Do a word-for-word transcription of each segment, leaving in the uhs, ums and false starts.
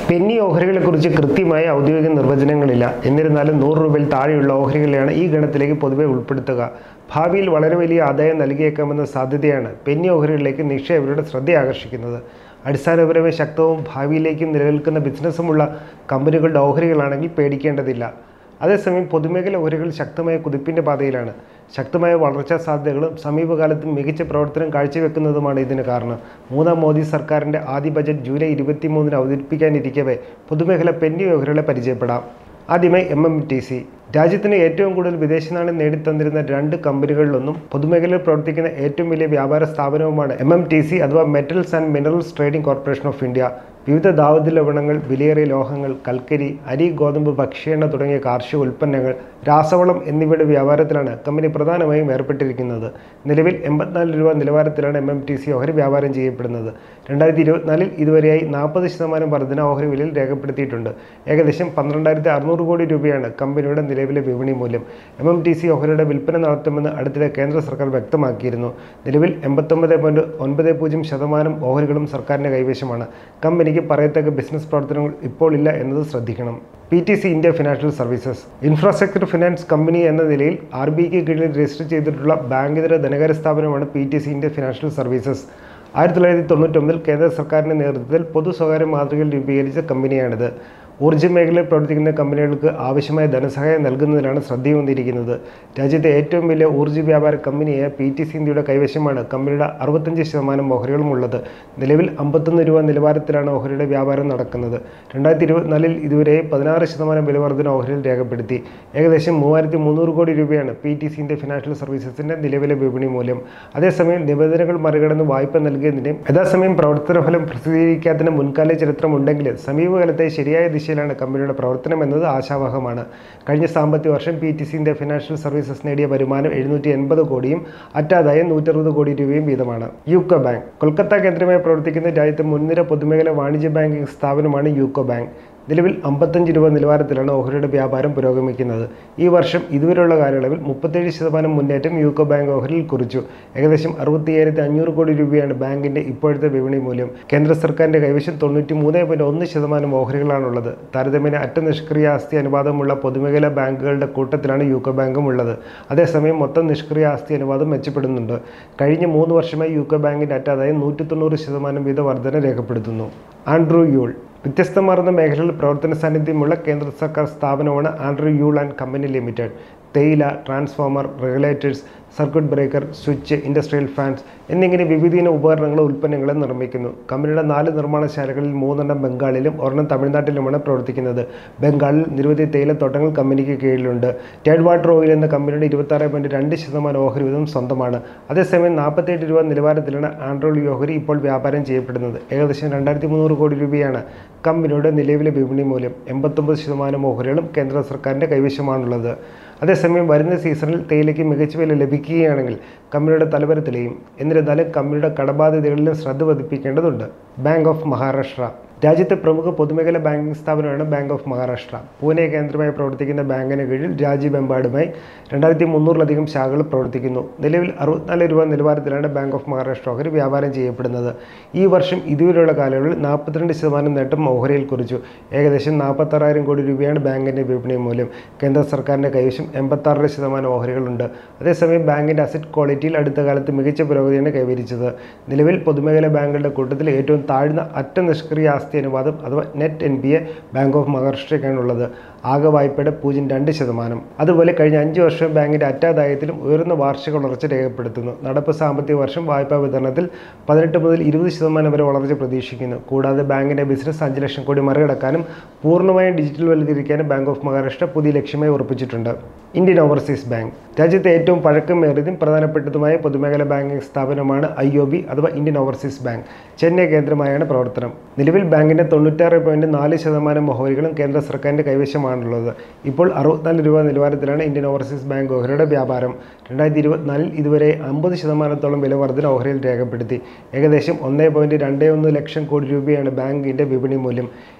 Penny ഓഹരികളെക്കുറിച്ച് കൃത്യമായ ഔദ്യോഗിക നിർവചനങ്ങളില്ല. എന്നിരുന്നാലും നൂറ് രൂപയിൽ താഴെയുള്ള ഓഹരികളെയാണ് ഈ ഗണത്തിലേക്ക് പൊതുവെ ഉൾപ്പെടുത്തുക. ഭാവിയിൽ വളരെ വലിയ ആദായം നൽകിയേക്കാമെന്ന സാധ്യതയാണ് പെന്നി ഓഹരികളിലേക്ക് നിക്ഷേപകരുടെ ശ്രദ്ധ ആകർഷിക്കുന്നത്. അടിസ്ഥാനപരമായി ശക്തവും ഭാവിയിലേക്കും നിലനിൽക്കുന്ന ബിസിനസ്സുമുള്ള കമ്പനികളുടെ ഓഹരികളാണെങ്കിൽ പേടിക്കേണ്ടതില്ല. അതേസമയം പൊതുമേഖല ഓഹരികൾ ശക്തമായ കുതിപ്പിൻ്റെ പാതയിലാണ്. ശക്തമായ വളർച്ചാ സാധ്യതകളും സമീപകാലത്തും മികച്ച പ്രവർത്തനം കാഴ്ചവെക്കുന്നതുമാണ് ഇതിന് കാരണം. മൂന്നാം മോദി സർക്കാരിൻ്റെ ആദ്യ ബജറ്റ് ജൂലൈ ഇരുപത്തി മൂന്നിന് അവതരിപ്പിക്കാനിരിക്കവേ പൊതുമേഖല പെന്നി ഓഹരികളെ പരിചയപ്പെടാം. ആദ്യമായി എം എം ടി സി. രാജ്യത്തിന് ഏറ്റവും കൂടുതൽ വിദേശ നാണ്യം നേടിത്തന്നിരുന്ന രണ്ട് കമ്പനികളിലൊന്നും പൊതുമേഖലയിൽ പ്രവർത്തിക്കുന്ന ഏറ്റവും വലിയ വ്യാപാര സ്ഥാപനവുമാണ് എം എം ടി സി അഥവാ metals and minerals trading corporation of India. വിവിധ ധാതു ലവണങ്ങൾ, വിലയേറിയ ലോഹങ്ങൾ, കൽക്കരി, അരി, ഗോതമ്പ്, ഭക്ഷ്യ എണ്ണ തുടങ്ങിയ കാർഷിക ഉൽപ്പന്നങ്ങൾ, രാസവളം എന്നിവയുടെ വ്യാപാരത്തിലാണ് കമ്പനി പ്രധാനമായും ഏർപ്പെട്ടിരിക്കുന്നത്. നിലവിൽ എൺപത്തിനാല് രൂപ നിലവാരത്തിലാണ് എം എം ടി സി ഓഹരി വ്യാപാരം ചെയ്യപ്പെടുന്നത്. രണ്ടായിരത്തി ഇരുപത്തിനാലിൽ ഇതുവരെയായി നാൽപ്പത് ശതമാനം വർധന ഓഹരി വിലയിൽ രേഖപ്പെടുത്തിയിട്ടുണ്ട്. ഏകദേശം പന്ത്രണ്ടായിരത്തി അറുന്നൂറ് കോടി രൂപയാണ് കമ്പനിയുടെ നിലവിലെ വിപണി മൂല്യം. എം എം ടി സി ഓഹരിയുടെ വിൽപ്പന നടത്തുമെന്ന് അടുത്തിടെ കേന്ദ്ര സർക്കാർ വ്യക്തമാക്കിയിരുന്നു. നിലവിൽ എൺപത്തൊമ്പത് പോയിന്റ് ഒൻപത് പൂജ്യം ശതമാനം ഓഹരികളും സർക്കാരിൻ്റെ കൈവശമാണ്. കമ്പനിക്ക് പറയത്തക്ക ബിസിനസ് പ്രവർത്തനങ്ങൾ ഇപ്പോൾ ഇല്ല എന്നത് ശ്രദ്ധിക്കണം. P T C India financial services. Infrastructure finance company എന്ന നിലയിൽ ആർ ബി ഐക്ക് കീഴിൽ രജിസ്റ്റർ ചെയ്തിട്ടുള്ള ബാങ്കിതര ധനകാര്യ സ്ഥാപനമാണ് P T C India financial services. ആയിരത്തി തൊള്ളായിരത്തി തൊണ്ണൂറ്റൊമ്പതിൽ കേന്ദ്ര സർക്കാരിൻ്റെ നേതൃത്വത്തിൽ പൊതു സ്വകാര്യ മാതൃകയിൽ രൂപീകരിച്ച കമ്പനിയാണിത്. ഊർജ്ജ മേഖലയിൽ പ്രവർത്തിക്കുന്ന കമ്പനികൾക്ക് ആവശ്യമായ ധനസഹായം നൽകുന്നതിലാണ് ശ്രദ്ധയൂന്നിയിരിക്കുന്നത്. രാജ്യത്തെ ഏറ്റവും വലിയ ഊർജ്ജ വ്യാപാര കമ്പനിയായ പി ടി സി ഇന്ത്യയുടെ കൈവശമാണ് കമ്പനിയുടെ അറുപത്തഞ്ച് ശതമാനം ഓഹരികളും ഉള്ളത്. നിലവിൽ അമ്പത്തൊന്ന് രൂപ നിലവാരത്തിലാണ് ഓഹരിയുടെ വ്യാപാരം നടക്കുന്നത്. രണ്ടായിരത്തി ഇരുപത്തിനാലിൽ ഇതുവരെ പതിനാറ് ശതമാനം വിലവർധന ഓഹരിയിൽ രേഖപ്പെടുത്തി. ഏകദേശം മൂവായിരത്തി മുന്നൂറ് കോടി രൂപയാണ് P T C India financial സർവീസസിൻ്റെ നിലവിലെ വിപണി മൂല്യം. അതേസമയം നിബന്ധനകൾ മറികടന്ന് വായ്പ നൽകിയതിൻ്റെയും യഥാസമയം പ്രവർത്തനഫലം പ്രസിദ്ധീകരിക്കാത്തതിന് മുൻകാല ചരിത്രമുണ്ടെങ്കിൽ സമീപകാലത്തെ ശരിയായ ദിശ ാണ് കമ്പനിയുടെ പ്രവർത്തനം എന്നത് ആശാവഹമാണ്. കഴിഞ്ഞ സാമ്പത്തിക വർഷം P T C India financial services നേടിയ വരുമാനം എഴുന്നൂറ്റി എൺപത് കോടിയും അറ്റാദായം നൂറ്ററുപത് കോടി രൂപയും വീതമാണ്. UCO bank. കൊൽക്കത്ത കേന്ദ്രമായി പ്രവർത്തിക്കുന്ന രാജ്യത്തെ മുൻനിര പൊതുമേഖല വാണിജ്യ ബാങ്കിംഗ് സ്ഥാപനമാണ് യൂക്കോ ബാങ്ക്. നിലവിൽ അമ്പത്തഞ്ച് രൂപ നിലവാരത്തിലാണ് ഓഹരിയുടെ വ്യാപാരം പുരോഗമിക്കുന്നത്. ഈ വർഷം ഇതുവരെയുള്ള കാലയളവിൽ മുപ്പത്തേഴ് ശതമാനം മുന്നേറ്റം യൂക്കോ ബാങ്ക് ഓഹരിയിൽ കുറിച്ചു. ഏകദേശം അറുപത്തിയ്യായിരത്തി അഞ്ഞൂറ് കോടി രൂപയാണ് ബാങ്കിന്റെ ഇപ്പോഴത്തെ വിപണി മൂല്യം. കേന്ദ്ര സർക്കാരിന്റെ കൈവശം തൊണ്ണൂറ്റി മൂന്ന് പോയിന്റ് ഒന്ന് ശതമാനം ഓഹരികളാണുള്ളത്. താരതമ്യേന അറ്റ നിഷ്ക്രിയ ആസ്തി അനുപാതമുള്ള പൊതുമേഖലാ ബാങ്കുകളുടെ കൂട്ടത്തിലാണ് യൂക്കോ ബാങ്കും ഉള്ളത്. അതേസമയം മൊത്തം നിഷ്ക്രിയ ആസ്തി അനുപാതം മെച്ചപ്പെടുന്നുണ്ട്. കഴിഞ്ഞ മൂന്ന് വർഷമായി യൂക്കോ ബാങ്കിന്റെ അറ്റാദായം നൂറ്റി തൊണ്ണൂറ് ശതമാനം വീത വർധന രേഖപ്പെടുത്തുന്നു. Andrew Yule. വ്യത്യസ്തമാർന്ന മേഖലകളിൽ പ്രവർത്തന സാന്നിധ്യമുള്ള കേന്ദ്ര സർക്കാർ സ്ഥാപനമാണ് Andrew Yule and company limited. തേയില, transformer, regulators, circuit breaker, switch, industrial fans എന്നിങ്ങനെ വിവിധയിന ഉപകരണങ്ങളും ഉൽപ്പന്നങ്ങളും നിർമ്മിക്കുന്നു. കമ്പനിയുടെ നാല് നിർമ്മാണശാലകളിൽ മൂന്നെണ്ണം ബംഗാളിലും ഒരെണ്ണം തമിഴ്നാട്ടിലുമാണ് പ്രവർത്തിക്കുന്നത്. ബംഗാളിൽ നിരവധി തേയിലത്തോട്ടങ്ങൾ കമ്പനിക്ക് കീഴിലുണ്ട്. ടൈഡ് വാട്ടർ ഓയിൽ എന്ന കമ്പനിയുടെ ഇരുപത്താറ് പോയിന്റ് രണ്ട് ശതമാനം ഓഹരി വീതം സ്വന്തമാണ്. അതേസമയം നാൽപ്പത്തിയെട്ട് രൂപ നിലവാരത്തിലാണ് ആൻഡ്രൂ ഓഹരി ഇപ്പോൾ വ്യാപാരം ചെയ്യപ്പെടുന്നത്. ഏകദേശം രണ്ടായിരത്തി മുന്നൂറ് കോടി രൂപയാണ് കമ്പനിയുടെ നിലവിലെ വിപണി മൂല്യം. എൺപത്തൊമ്പത് ശതമാനം ഓഹരികളും കേന്ദ്ര സർക്കാരിൻ്റെ കൈവശമാണുള്ളത്. അതേസമയം വരുന്ന സീസണിൽ തേയിലയ്ക്ക് മികച്ച വില ലഭിക്കുകയാണെങ്കിൽ കമ്പനിയുടെ തലവര തെളിയും. എന്നിരുന്നാലും കമ്പനിയുടെ കടബാധ്യതകളിലും ശ്രദ്ധ പതിപ്പിക്കേണ്ടതുണ്ട്. Bank of Maharashtra. രാജ്യത്തെ പ്രമുഖ പൊതുമേഖലാ ബാങ്കിംഗ് സ്ഥാപനമാണ് ബാങ്ക് ഓഫ് മഹാരാഷ്ട്ര. പൂനെ കേന്ദ്രമായി പ്രവർത്തിക്കുന്ന ബാങ്കിന് കീഴിൽ രാജ്യമെമ്പാടുമായി രണ്ടായിരത്തി മുന്നൂറിലധികം ശാഖകൾ പ്രവർത്തിക്കുന്നു. നിലവിൽ അറുപത്തിനാല് രൂപ നിലവാരത്തിലാണ് ബാങ്ക് ഓഫ് മഹാരാഷ്ട്ര ഓഹരി വ്യാപാരം ചെയ്യപ്പെടുന്നത്. ഈ വർഷം ഇതുവരെയുള്ള കാലയളവിൽ നാൽപ്പത്തിരണ്ട് ശതമാനം നേട്ടം ഓഹരിയിൽ കുറിച്ചു. ഏകദേശം നാൽപ്പത്താറായിരം കോടി രൂപയാണ് ബാങ്കിൻ്റെ വിപണി മൂല്യം. കേന്ദ്ര സർക്കാരിൻ്റെ കൈവശം എൺപത്താറ് ശതമാനം ഓഹരികളുണ്ട്. അതേസമയം ബാങ്കിൻ്റെ അസറ്റ് ക്വാളിറ്റിയിൽ അടുത്ത കാലത്ത് മികച്ച പുരോഗതിയാണ് കൈവരിച്ചത്. നിലവിൽ പൊതുമേഖലാ ബാങ്കുകളുടെ കൂട്ടത്തിൽ ഏറ്റവും താഴ്ന്ന അറ്റ നിഷ്ക്രിയ ആസ്തി അനുപാതം അഥവാ net N P A bank of മഹാരാഷ്ട്രയ്ക്കാണുള്ളത്. ആകെ വായ്പയുടെ പൂജ്യം രണ്ട് ശതമാനം. അതുപോലെ കഴിഞ്ഞ അഞ്ച് വർഷം ബാങ്കിൻ്റെ അറ്റാദായത്തിലും ഉയർന്ന വാർഷിക വളർച്ച രേഖപ്പെടുത്തുന്നു. നടപ്പ് സാമ്പത്തിക വർഷം വായ്പാ വിതരണത്തിൽ പതിനെട്ട് മുതൽ ഇരുപത് ശതമാനം വരെ വളർച്ച പ്രതീക്ഷിക്കുന്നു. കൂടാതെ ബാങ്കിൻ്റെ ബിസിനസ് അഞ്ച് ലക്ഷം കോടി മറികടക്കാനും പൂർണ്ണമായും ഡിജിറ്റൽവൽക്കരിക്കാനും ബാങ്ക് ഓഫ് മഹാരാഷ്ട്ര പുതിയ ലക്ഷ്യമായി ഉറപ്പിച്ചിട്ടുണ്ട്. Indian overseas bank. രാജ്യത്തെ ഏറ്റവും പഴക്കമേറിയതും പ്രധാനപ്പെട്ടതുമായ പൊതുമേഖലാ ബാങ്കിംഗ് സ്ഥാപനമാണ് ഐ ഒ ബി അഥവാ ഇന്ത്യൻ ഓവർസീസ് ബാങ്ക്. ചെന്നൈ കേന്ദ്രമായാണ് പ്രവർത്തനം. നിലവിൽ ബാങ്കിൻ്റെ തൊണ്ണൂറ്റാറ് പോയിന്റ് നാല് ശതമാനം ഓഹരികളും കേന്ദ്ര സർക്കാരിൻ്റെ കൈവശമാണുള്ളത്. ഇപ്പോൾ അറുപത്തിനാല് രൂപ നിലവാരത്തിലാണ് ഇന്ത്യൻ ഓവർസീസ് ബാങ്ക് ഓഹരിയുടെ വ്യാപാരം. രണ്ടായിരത്തി ഇരുപത്തിനാലിൽ ഇതുവരെ അമ്പത് ശതമാനത്തോളം വില വർധന ഓഹരിയിൽ രേഖപ്പെടുത്തി. ഏകദേശം ഒന്ന് പോയിന്റ് രണ്ട് ഒന്ന് ലക്ഷം കോടി രൂപയാണ് ബാങ്കിൻ്റെ വിപണി മൂല്യം.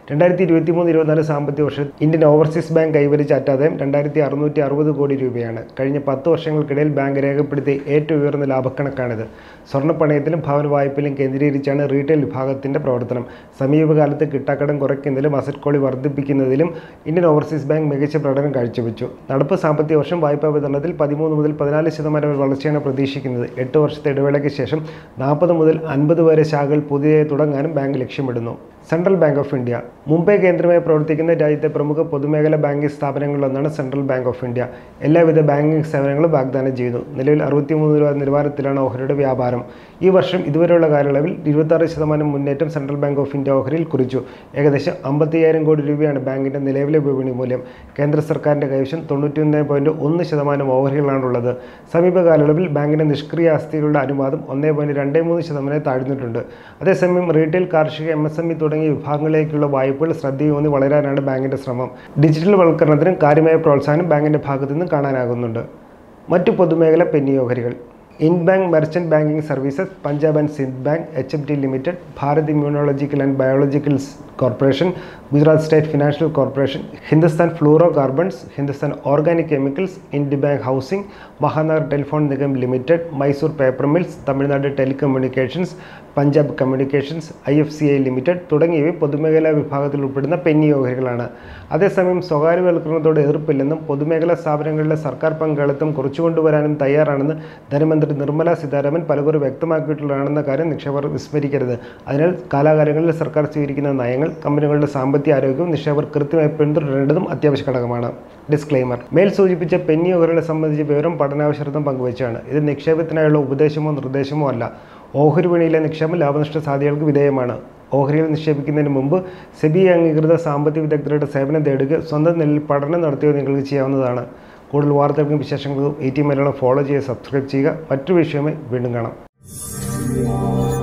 രണ്ടായിരത്തി ഇരുപത്തി മൂന്ന് ഇരുപത്തിനാല് സാമ്പത്തിക വർഷത്തിൽ ഇന്ത്യൻ ഓവർസീസ് ബാങ്ക് കൈവരിച്ച അറ്റാദായം രണ്ടായിരത്തി അറുന്നൂറ്റി അറുപത് കോടി രൂപയാണ്. കഴിഞ്ഞ പത്ത് വർഷങ്ങൾക്കിടയിൽ ബാങ്ക് രേഖപ്പെടുത്തിയ ഏറ്റവും ഉയർന്ന ലാഭക്കണക്കാണിത്. സ്വർണ്ണപ്പണയത്തിലും ഭവന വായ്പയിലും കേന്ദ്രീകരിച്ചാണ് റീറ്റെയിൽ വിഭാഗത്തിന്റെ പ്രവർത്തനം. സമീപകാലത്ത് കിട്ടാക്കടം കുറയ്ക്കുന്നതിലും അസറ്റ് ക്വാളിറ്റി വർദ്ധിപ്പിക്കുന്നതിലും ഇന്ത്യൻ ഓവർസീസ് ബാങ്ക് മികച്ച പ്രകടനം കാഴ്ചവെച്ചു. നടപ്പ് സാമ്പത്തിക വർഷം വായ്പാ വിതരണത്തിൽ പതിമൂന്ന് മുതൽ പതിനാല് ശതമാനം വളർച്ചയാണ് പ്രതീക്ഷിക്കുന്നത്. എട്ട് വർഷത്തെ ഇടവേളയ്ക്ക് ശേഷം നാൽപ്പത് മുതൽ അൻപത് വരെ ശാഖകൾ പുതിയതായി തുടങ്ങാനും ബാങ്ക് ലക്ഷ്യമിടുന്നു. Central bank of India Mumbai കേന്ദ്രമായി പ്രവർത്തിക്കുന്ന രാജ്യത്തെ പ്രമുഖ പൊതുമേഖലാ ബാങ്കിംഗ് സ്ഥാപനങ്ങളിലൊന്നാണ് സെൻട്രൽ ബാങ്ക് ഓഫ് ഇന്ത്യ. എല്ലാവിധ ബാങ്കിംഗ് സേവനങ്ങളും വാഗ്ദാനം ചെയ്യുന്നു. നിലവിൽ അറുപത്തിമൂന്ന് രൂപ നിലവാരത്തിലാണ് ഓഹരിയുടെ വ്യാപാരം. ഈ വർഷം ഇതുവരെയുള്ള കാലയളവിൽ ഇരുപത്താറ് ശതമാനം മുന്നേറ്റം സെൻട്രൽ ബാങ്ക് ഓഫ് ഇന്ത്യ ഓഹരിയിൽ കുറിച്ചു. ഏകദേശം അമ്പത്തിയ്യായിരം കോടി രൂപയാണ് ബാങ്കിന്റെ നിലവിലെ വിപണി മൂല്യം. കേന്ദ്ര സർക്കാരിന്റെ കൈവശം തൊണ്ണൂറ്റിയൊന്ന് പോയിന്റ് ഒന്ന് ശതമാനം ഓഹരികളാണുള്ളത്. സമീപ കാലയളവിൽ ബാങ്കിന്റെ നിഷ്ക്രിയ ആസ്തികളുടെ അനുപാതം ഒന്നേ പോയിന്റ് രണ്ട് മൂന്ന് ശതമാനം താഴ്ന്നിട്ടുണ്ട്. അതേസമയം റീറ്റെയിൽ, കാർഷിക, എം എസ് എം ഇ തുടങ്ങിയ വിഭാഗങ്ങളിലേക്കുള്ള വായ്പകൾ ശ്രദ്ധയൂന്നി വളരാനാണ് ബാങ്കിന്റെ ശ്രമം. ഡിജിറ്റൽ വൽക്കരണത്തിനും കാര്യമായ പ്രോത്സാഹനം ബാങ്കിന്റെ ഭാഗത്തു നിന്ന് കാണാനാകുന്നുണ്ട്. മറ്റു പൊതുമേഖലാ പെന്നി ഓഹരികൾ: Indbank merchant banking services, Punjab and Sind bank, H F T limited, Bharat immunological and biologicals corporation, Gujarat state financial corporation, Hindustan fluorocarbons, Hindustan organic chemicals, India bank housing, Mahanagar telephone Nigam limited, Mysore paper mills, Tamil Nadu telecommunications, Punjab communications, I F C I limited തുടങ്ങിയവ പൊതുമേഖലാ വിഭാഗത്തിൽ ഉൾപ്പെടുന്ന Penny ഓഹരികളാണ്. അതേസമയം സ്വകാര്യവൽക്കരണത്തോട് എതിർപ്പില്ലെന്നും പൊതുമേഖലാ സ്ഥാപനങ്ങളിലെ സർക്കാർ പങ്കാളിത്തം കുറച്ചുകൊണ്ടുവരാനും തയ്യാറാണെന്ന് ധനമന്ത്രി നിർമ്മല സീതാരാമൻ പലകുറി വ്യക്തമാക്കിയിട്ടുള്ളതാണെന്ന കാര്യം നിക്ഷേപകർ വിസ്മരിക്കരുത്. അതിനാൽ കാലാകാലങ്ങളിൽ സർക്കാർ സ്വീകരിക്കുന്ന നയങ്ങൾ കമ്പനികളുടെ സാമ്പത്തിക ആരോഗ്യവും നിക്ഷേപകർ കൃത്യമായി പിന്തുടരേണ്ടതും അത്യാവശ്യ ഘടകമാണ്. ഡിസ്ക്ലെയിമർ: മേൽ സൂചിപ്പിച്ച പെന്നി ഓഹരികളെ സംബന്ധിച്ച വിവരം പഠനാവശ്യർത്ഥം പങ്കുവച്ചാണ്. ഇത് നിക്ഷേപത്തിനായുള്ള ഉപദേശമോ നിർദ്ദേശമോ അല്ല. ഓഹരി വിപണിയിലെ നിക്ഷേപം ലാഭനഷ്ട സാധ്യതകൾക്ക് വിധേയമാണ്. ഓഹരികൾ നിക്ഷേപിക്കുന്നതിന് മുമ്പ് സെബി അംഗീകൃത സാമ്പത്തിക വിദഗ്ധരുടെ സേവനം തേടുക, സ്വന്തം നിലയിൽ പഠനം നടത്തുകയോ നിങ്ങൾക്ക് ചെയ്യാവുന്നതാണ്. കൂടുതൽ വാർത്തകൾക്കും വിശേഷങ്ങൾക്കും എ ടി മലയാളം ഫോളോ ചെയ്യുക, സബ്സ്ക്രൈബ് ചെയ്യുക. മറ്റൊരു വിഷയമായി വീണ്ടും കാണാം.